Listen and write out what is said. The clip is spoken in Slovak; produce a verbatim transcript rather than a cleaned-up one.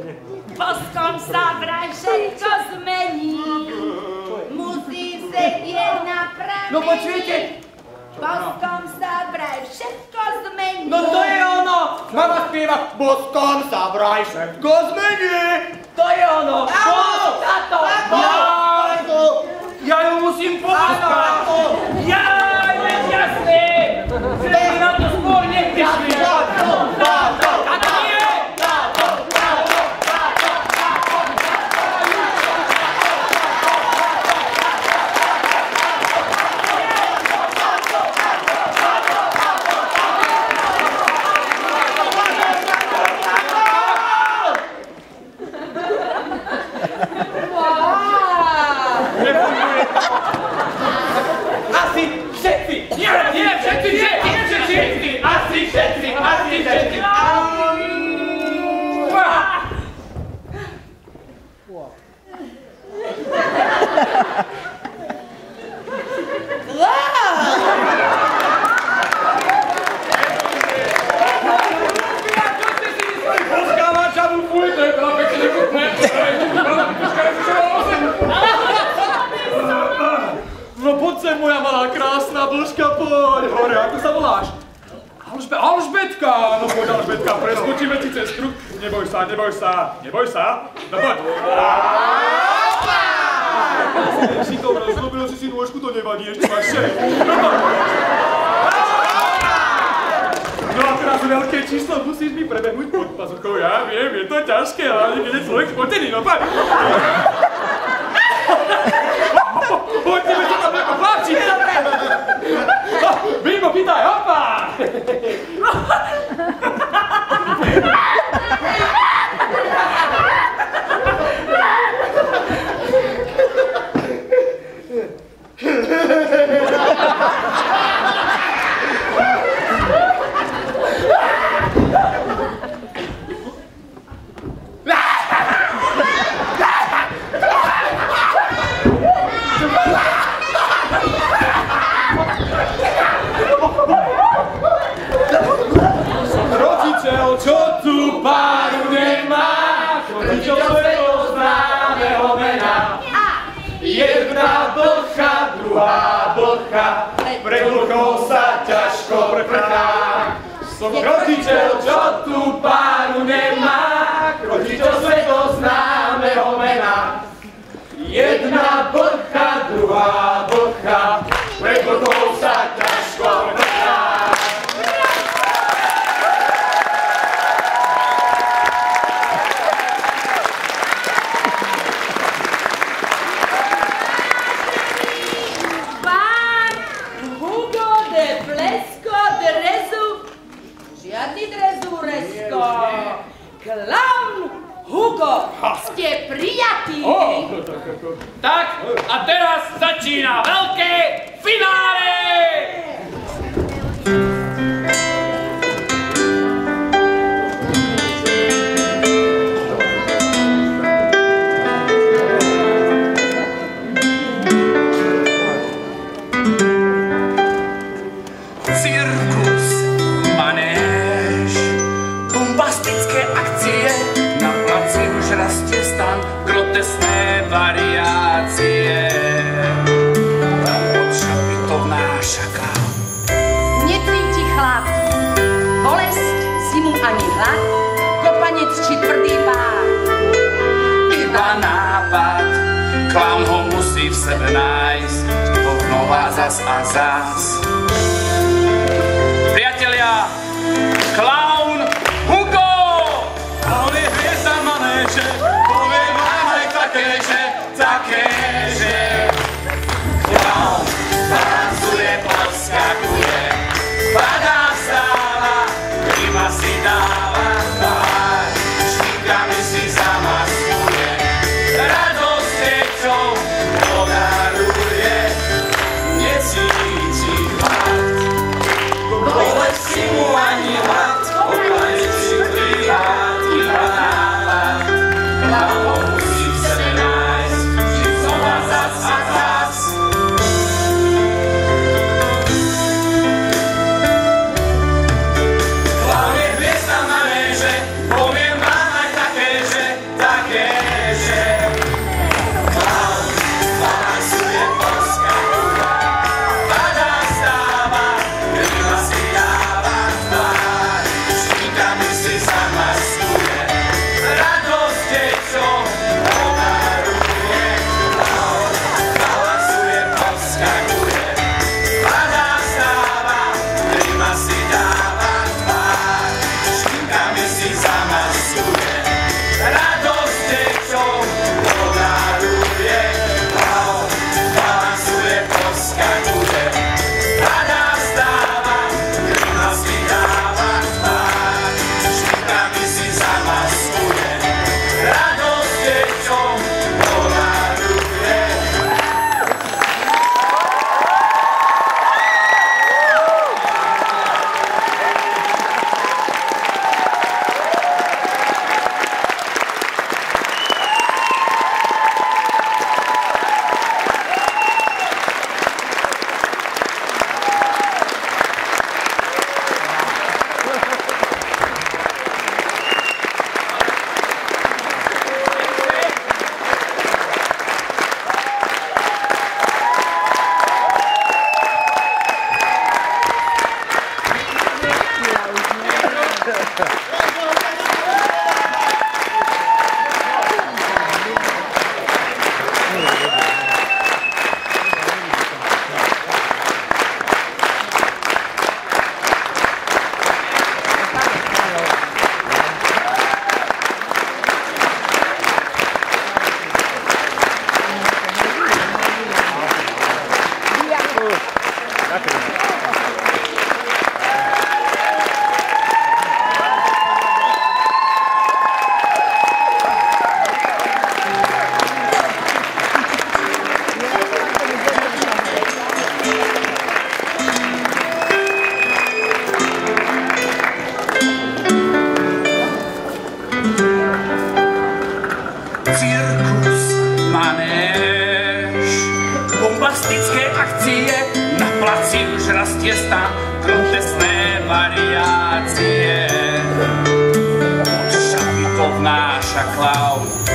Boskom sa vraj všetko zmení. Musí sedieť na pramení. No počujete? Boskom sa vraj všetko zmení. No to je ono! Mama spieva Boskom sa vraj všetko zmení. To je ono! Bos, táto! Ja ju musím pomáhať! Jaj, veď jasný! Že by na to skôr neprišli! Táto! Táto! Táto nie! Táto! Táto! Asi všetci! Nie, nie, všetci, všetci, všetci! Asi všetci, asi všetci! No poď sem, moja malá krásna blžka, poď hore, ako sa voláš? Alžbe, Alžbetka, no poď Alžbetka, preskočíme ti cez kruh. Neboj sa, neboj sa, neboj sa, no poď. Ja si šikovná, zrobil si si nôžku, to nevadí, ešte máš šej. No poď. No a teraz veľké číslo musíš mi prebehnúť pod pazuchou, ja viem, je to ťažké, ale keď je človek spotený, no poď. Poďte mi to tam ako páči! Bimbo, pýtaj, hopa! Čo tu páru nemá, čo svojho známeho mena. Jedna blcha, druhá blcha, pred blchou sa ťažko prprchá. Som krotiteľ, čo tu páru nemá, krotiteľ svojho známeho mena. Jedna blcha, druhá blcha, pred blchou sa ťažko prprchá. Klaun Hugo, ste prijatí! Tak, a teraz začína veľké finále! Cirkus, manéž, bombastické akcie, na placi už rastie stan, grotesné variácie. Od šapy to vnášaká. Necíti chlap, bolesť si mu ani hlad, kopanec či tvrdý pár. Iba nápad, klaun ho musí v sebe nájsť, povnova zas a zas. Priatelia, klaun Hugo! A on je hviezda manéže, poviem vám aj také, že, také, že klaun tancuje, podskakuje, padá stála, klima si dáva tvár, štítkami si zamaskuje, radosť tečou podaruje, necíti hlad. Bolesť si mu aj cirkus, manéž. Bombastické akcie, na placi už rastie stan, grotesné variácie. Od šaty to vnáša klaun,